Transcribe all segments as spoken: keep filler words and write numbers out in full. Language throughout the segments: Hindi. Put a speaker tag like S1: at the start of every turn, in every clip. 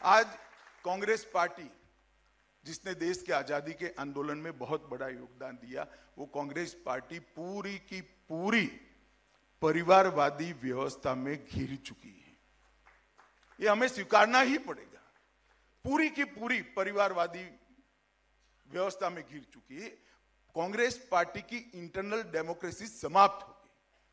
S1: आज कांग्रेस पार्टी जिसने देश के आजादी के आंदोलन में बहुत बड़ा योगदान दिया, वो कांग्रेस पार्टी पूरी की पूरी परिवारवादी व्यवस्था में घिर चुकी है। ये हमें स्वीकारना ही पड़ेगा। पूरी की पूरी परिवारवादी व्यवस्था में घिर चुकी है। कांग्रेस पार्टी की इंटरनल डेमोक्रेसी समाप्त हो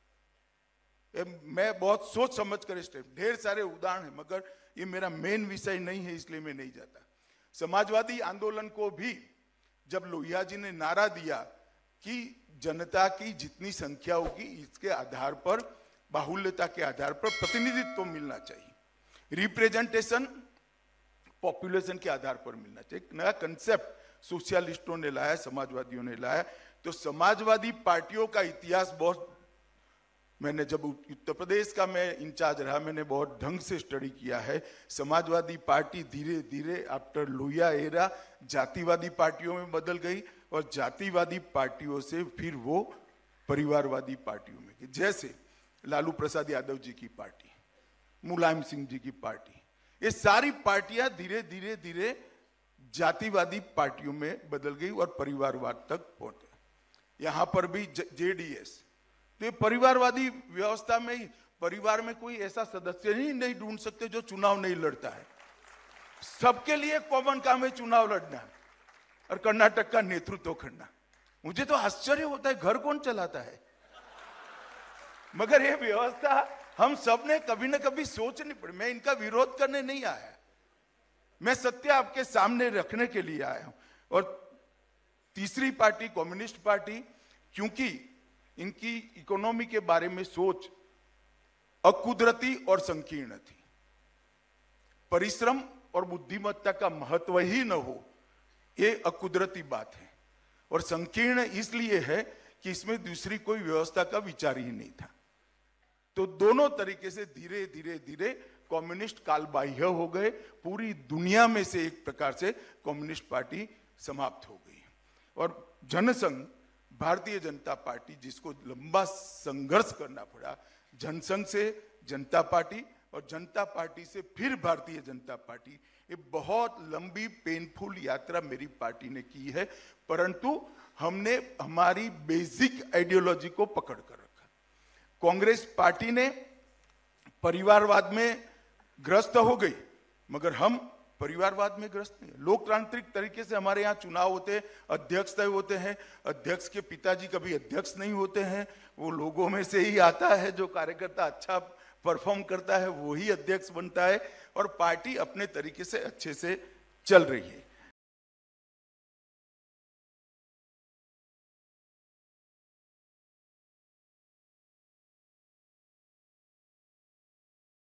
S1: गई। मैं बहुत सोच समझ कर स्टेप, ढेर सारे उदाहरण हैं, मगर ये मेरा मेन विषय नहीं है, इसलिए मैं नहीं जाता। समाजवादी आंदोलन को भी जब लोहिया जी ने नारा दिया कि जनता की जितनी संख्या होगी इसके आधार पर, बाहुल्यता के आधार पर प्रतिनिधित्व तो मिलना चाहिए, रिप्रेजेंटेशन पॉपुलेशन के आधार पर मिलना चाहिए। एक नया कंसेप्ट सोशलिस्टों ने लाया, समाजवादियों ने लाया। तो समाजवादी पार्टियों का इतिहास बहुत, मैंने जब उत्तर प्रदेश का मैं इंचार्ज रहा, मैंने बहुत ढंग से स्टडी किया है। समाजवादी पार्टी धीरे धीरे आफ्टर लोहिया एरा जातिवादी पार्टियों में बदल गई और जातिवादी पार्टियों से फिर वो परिवारवादी पार्टियों में गई। जैसे लालू प्रसाद यादव जी की पार्टी, मुलायम सिंह जी की पार्टी, ये सारी पार्टियां धीरे धीरे धीरे जातिवादी पार्टियों में बदल गई और परिवारवाद तक पहुंच गए। यहां पर भी जेडीएस, तो ये परिवारवादी व्यवस्था में ही परिवार में कोई ऐसा सदस्य ही नहीं ढूंढ सकते जो चुनाव नहीं लड़ता है। सबके लिए कॉमन काम है चुनाव लड़ना और कर्नाटक का नेतृत्व करना। मुझे तो आश्चर्य होता है, घर कौन चलाता है? मगर ये व्यवस्था हम सब ने कभी ना कभी सोचनी पड़ी। मैं इनका विरोध करने नहीं आया, मैं सत्य आपके सामने रखने के लिए आया हूं। और तीसरी पार्टी कम्युनिस्ट पार्टी, क्योंकि इनकी इकोनॉमी के बारे में सोच अकुदरती और संकीर्ण थी, परिश्रम और बुद्धिमत्ता का महत्व ही न हो, ये अकुदरती बात है। और संकीर्ण इसलिए है कि इसमें दूसरी कोई व्यवस्था का विचार ही नहीं था। तो दोनों तरीके से धीरे धीरे धीरे कम्युनिस्ट कालबाह्य हो गए। पूरी दुनिया में से एक प्रकार से कम्युनिस्ट पार्टी समाप्त हो गई। और जनसंघ, भारतीय जनता पार्टी, जिसको लंबा संघर्ष करना पड़ा, जनसंघ से जनता पार्टी और जनता पार्टी से फिर भारतीय जनता पार्टी, ये बहुत लंबी पेनफुल यात्रा मेरी पार्टी ने की है। परंतु हमने हमारी बेसिक आइडियोलॉजी को पकड़ कर रखा। कांग्रेस पार्टी ने परिवारवाद में ग्रस्त हो गई, मगर हम परिवारवाद में ग्रस्त नहीं। लोकतांत्रिक तरीके से हमारे यहाँ चुनाव होते हैं, अध्यक्ष तय होते हैं। अध्यक्ष के पिताजी कभी अध्यक्ष नहीं होते हैं, वो लोगों में से ही आता है। जो कार्यकर्ता अच्छा परफॉर्म करता है वो ही अध्यक्ष बनता है और पार्टी अपने तरीके से अच्छे से चल रही है।